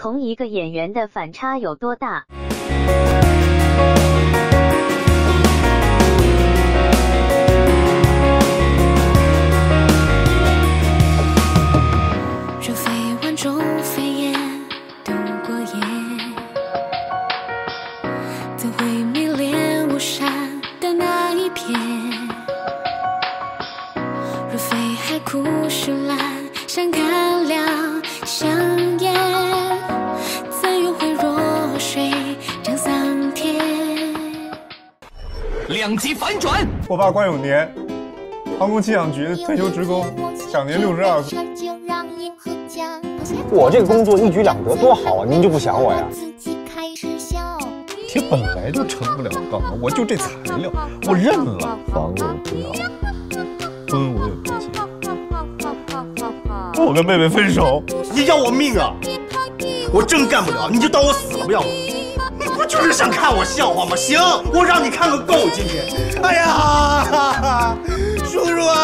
同一个演员的反差有多大？ 若非万种飞燕度过夜，怎会迷恋巫山的那一片？若非海枯石烂，山干了香烟，怎又会弱水涨桑田？ 两极反转！ 我爸关永年，航空气象局退休职工，享年62岁。 我这个工作一举两得，多好啊！您就不想我呀？ 铁本来就成不了钢啊，我就这材料，我认了。房我也不要，婚我也不结。我跟妹妹分手， 你要我命啊！我真干不了，你就当我死了不要我。你不就是想看我笑话吗？行，我让你看个够今天。哎呀，叔叔啊！